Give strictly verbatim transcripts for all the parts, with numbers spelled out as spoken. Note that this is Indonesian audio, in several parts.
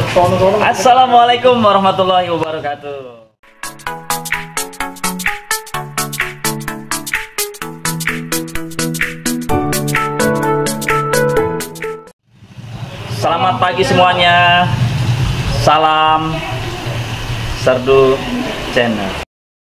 Assalamualaikum warahmatullahi wabarakatuh. Selamat pagi semuanya. Salam Serdu Channel.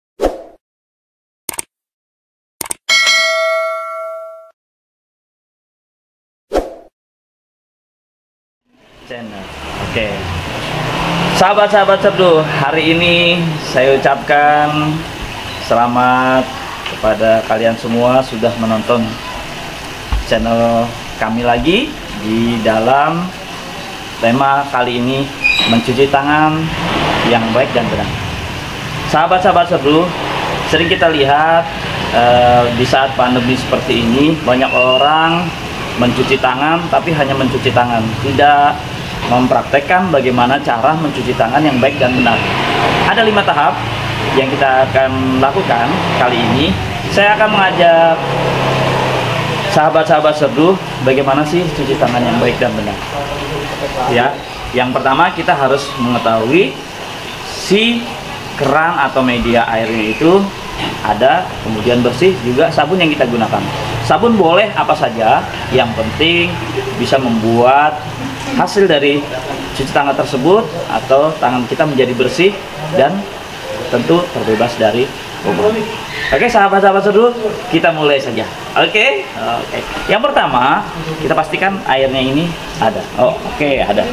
Channel. Oke. Sahabat-sahabat Serdu, hari ini saya ucapkan selamat kepada kalian semua sudah menonton channel kami lagi di dalam tema kali ini, mencuci tangan yang baik dan benar. Sahabat-sahabat Serdu, sering kita lihat eh, di saat pandemi seperti ini banyak orang mencuci tangan, tapi hanya mencuci tangan, tidak mempraktekkan bagaimana cara mencuci tangan yang baik dan benar. Ada lima tahap yang kita akan lakukan kali ini. Saya akan mengajak sahabat-sahabat Serdu bagaimana sih cuci tangan yang baik dan benar. Ya, yang pertama kita harus mengetahui si keran atau media airnya itu ada, kemudian bersih, juga sabun yang kita gunakan. Sabun boleh apa saja, yang penting bisa membuat hasil dari cuci tangan tersebut atau tangan kita menjadi bersih dan tentu terbebas dari kuman. Oke sahabat-sahabat Serdu, kita mulai saja. Oke, oke. Yang pertama kita pastikan airnya ini ada. Oh, oke, ada.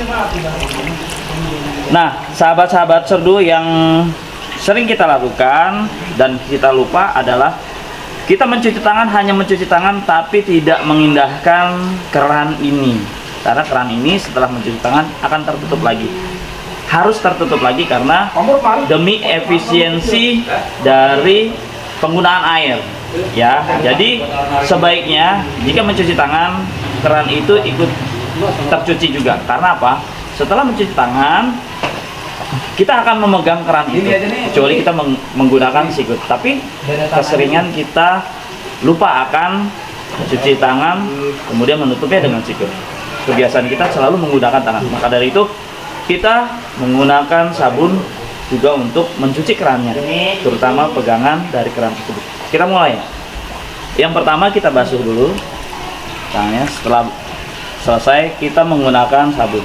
Nah, sahabat-sahabat Serdu, yang sering kita lakukan dan kita lupa adalah kita mencuci tangan, hanya mencuci tangan tapi tidak mengindahkan keran ini. Karena keran ini setelah mencuci tangan akan tertutup lagi. Harus tertutup lagi karena demi efisiensi dari penggunaan air. Ya, jadi sebaiknya jika mencuci tangan, keran itu ikut tercuci juga. Karena apa? Setelah mencuci tangan, kita akan memegang keran itu, kecuali kita meng menggunakan sikut. Tapi keseringan kita lupa akan cuci tangan, kemudian menutupnya dengan sikut. Kebiasaan kita selalu menggunakan tangan. Maka dari itu kita menggunakan sabun juga untuk mencuci kerannya, terutama pegangan dari keran tersebut. Kita mulai. Yang pertama kita basuh dulu tangannya. Setelah selesai kita menggunakan sabun.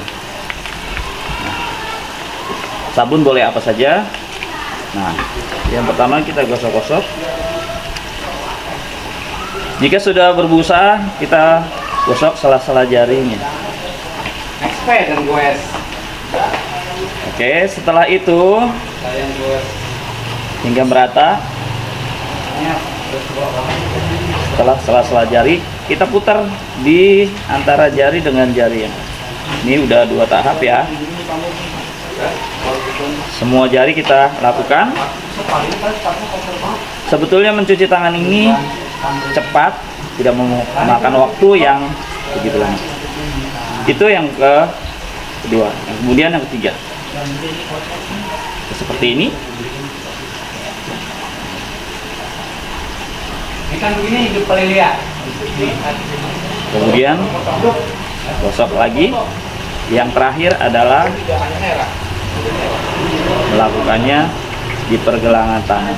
Sabun boleh apa saja. Nah, yang pertama kita gosok-gosok. Jika sudah berbusa, kita gosok sela-sela jarinya. Oke, setelah itu hingga merata. Setelah sela-sela jari, kita putar di antara jari dengan jari. Ini udah dua tahap ya. Semua jari kita lakukan. Sebetulnya mencuci tangan ini cepat, tidak memakan waktu yang begitu lama. Itu yang ke kedua. Kemudian yang ketiga, seperti ini. Kemudian gosok lagi. Yang terakhir adalah melakukannya di pergelangan tangan.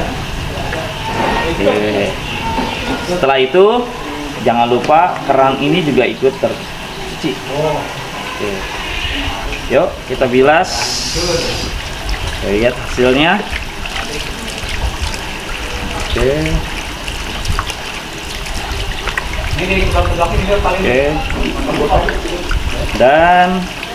Oke. Setelah itu jangan lupa keran ini juga ikut tercuci. Oke. Yuk kita bilas. Lihat hasilnya. Oke. Oke. Dan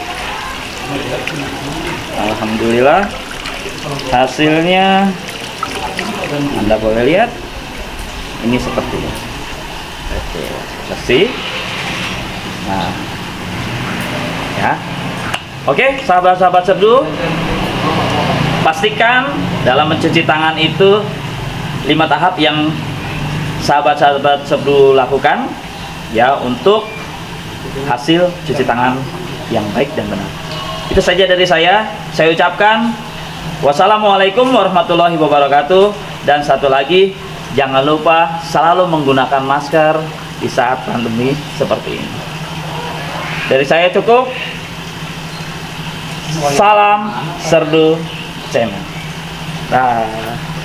alhamdulillah hasilnya Anda boleh lihat. Ini seperti ini. Oke, bersih. Nah, ya. Oke, sahabat-sahabat Serdu, pastikan dalam mencuci tangan itu lima tahap yang sahabat-sahabat Serdu lakukan ya untuk hasil cuci tangan yang baik dan benar. Itu saja dari saya. Saya ucapkan wassalamualaikum warahmatullahi wabarakatuh. Dan satu lagi, jangan lupa selalu menggunakan masker di saat pandemi seperti ini. Dari saya cukup. Salam Serdu Channel. Nah.